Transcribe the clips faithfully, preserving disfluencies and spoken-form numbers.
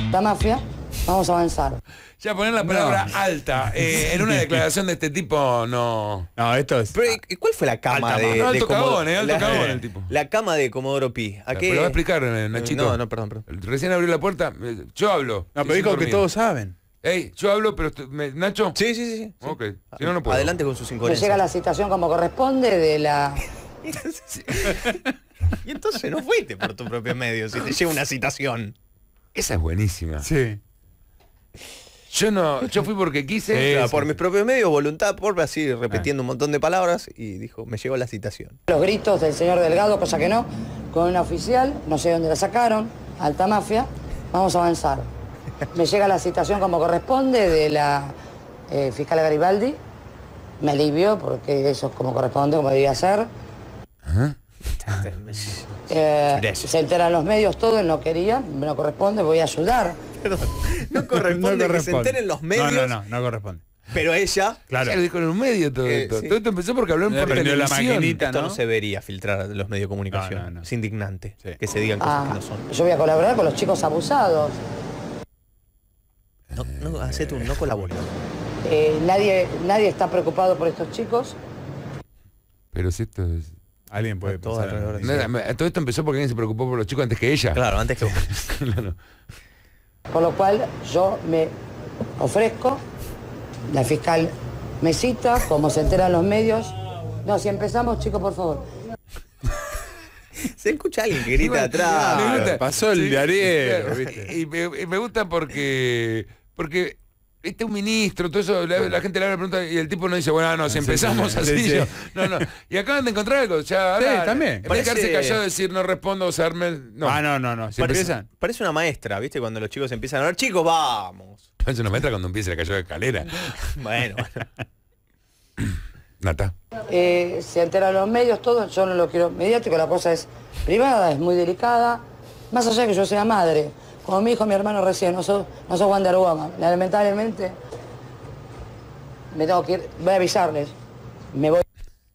La mafia, vamos a avanzar. Ya poner la palabra no. alta eh, en una declaración de este tipo, no. No, esto es. Pero, ¿cuál fue la cama alta, de, no, de alto Comodoro? cagón, eh, alto la, cagón el tipo. La cama de Comodoro Pi. ¿A Pero qué? lo va a explicar, Nachito. No, no, perdón, perdón. Recién abrió la puerta, yo hablo. No, pero dijo que todos saben. Ey, yo hablo, pero me, Nacho. Sí, sí, sí. sí. Ok, si no, no puedo. Adelante con sus Me incoherencias. llega la citación como corresponde de la... Y entonces no fuiste por tu propio medio si te llega una citación. Esa es buenísima. Sí. Yo no, yo fui porque quise. Sí, claro, sí. por mis propios medios, voluntad, por así repitiendo ah. un montón de palabras y dijo, me llegó la citación. Los gritos del señor Delgado, cosa que no, con una oficial, no sé dónde la sacaron, alta mafia, vamos a avanzar. Me llega la citación como corresponde de la eh, fiscal Garibaldi, me alivió porque eso es como corresponde, como debía ser. Ajá. Eh, se enteran los medios, todo, él no quería, no corresponde, voy a ayudar. Perdón, no corresponde, no corresponde que se enteren los medios. No, no, no, no corresponde. Pero ella... Claro. Ella dijo en un medio todo Eh, esto. sí. Todo esto empezó porque hablaron por Prendió la televisión. maquinita, Esto ¿no? no se vería filtrar a los medios de comunicación. No, no, no. Es indignante Sí. que se digan cosas Ah, que no son. yo voy a colaborar con los chicos abusados. No, no, hacé tú, no colaboras. Eh, nadie, nadie está preocupado por estos chicos. Pero si esto es... Alguien puede Todo pensar. alrededor de- Nada, me- todo esto empezó porque alguien se preocupó por los chicos antes que ella. Claro, antes que vos. Claro. Por lo cual yo me ofrezco, la fiscal me cita, como se enteran los medios. No, si empezamos, chicos, por favor. Se escucha alguien que grita Igual, atrás. me gusta. Pasó el Sí, de Ariel, claro. ¿viste? Y me, y me gusta porque... Porque... Este es un ministro, todo eso, la, la gente le habla pregunta y el tipo no dice, bueno, no, si Sí, empezamos sí, así, sí. yo- no, no. Y acaban de encontrar algo, ya ahora, Sí, también. en vez de quedarse Parece- callado y decir no respondo, o sea, arme- no. Ah, no, no, no. Si Parece, empiezan. parece una maestra, ¿viste? Cuando los chicos empiezan a hablar, chicos, vamos. Es una maestra cuando empieza a cayó de escalera. Bueno, Nata. Eh, se enteran los medios, todo, yo no lo quiero mediático, la cosa es privada, es muy delicada. Más allá de que yo sea madre, como me dijo mi hermano recién, no soy, no soy Wonder Woman. Lamentablemente, me tengo que ir, voy a avisarles, me voy.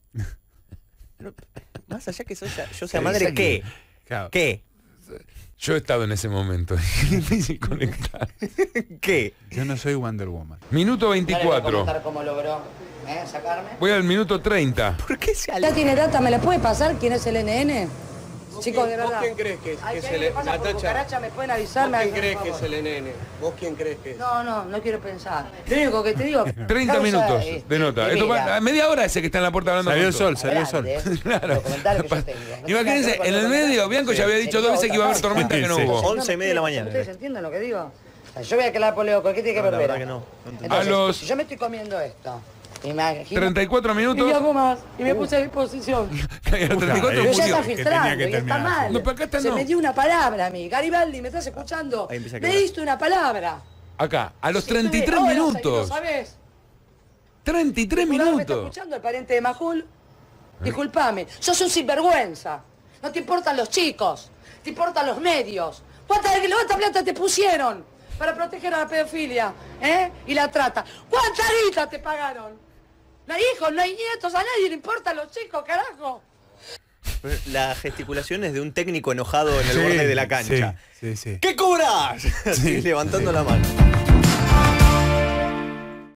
más allá que soy, yo sea madre, ¿qué? Claro. ¿Qué? Yo he estado en ese momento. Es difícil conectar. ¿Qué? Yo no soy Wonder Woman. Minuto No le voy a veinticuatro. comentar cómo logró ¿eh? sacarme. Voy al minuto treinta. ¿Por qué se ¿Ya aleja? tiene data? ¿Me la puede pasar? ¿Quién es el N N? Chicos, de ¿Vos verdad. quién crees que es, Ay, que si es alguien el le pasa por Natacha? cucaracha, ¿me pueden ¿Vos avisar? Me quién hacen crees un que es favor. el N N? ¿Vos quién crees que es? No, no, no quiero pensar. Lo único que te digo... treinta causa, minutos este, de nota. Esto mira, va- a media hora ese que está en la puerta hablando Salió con el todo. sol, salió el sol. grande, ¿eh? Claro. Los comentarios que yo tengo. No Imagínense, tengo que en el hacer medio, Bianco ya había dicho dos veces que iba a haber tormenta que no Sí. hubo. once y media de la mañana. ¿Ustedes entienden lo que digo? O sea, yo voy a quedar por Leo, ¿qué tiene que No, ver? la ver verdad acá? que no, no entendí. Entonces, A los- si yo me estoy comiendo esto, imagino... treinta y cuatro Y minutos. hago más, y me puse a disposición. treinta y cuatro Pero ya murió. está que filtrando, tenía que y está terminar. mal. No, pero acá está Se no. me dio una palabra a mí. Garibaldi, ¿me estás escuchando? Ahí empieza a Me quedar. diste una palabra. Acá, a los Si treinta y tres estuve horas ahí, minutos. ¿no sabés? treinta y tres ¿Me está minutos. escuchando el pariente de Majul? Disculpame, sos un sinvergüenza. No te importan los chicos, te importan los medios. ¿Cuánta, cuánta plata te pusieron para proteger a la pedofilia eh? y la trata? ¿Cuánta guita te pagaron? No hay hijos, no hay nietos, a nadie le importan los chicos, carajo. La gesticulación es de un técnico enojado en el Sí, borde de la cancha. Sí, sí, sí. ¿Qué cobras? Así, levantando la mano.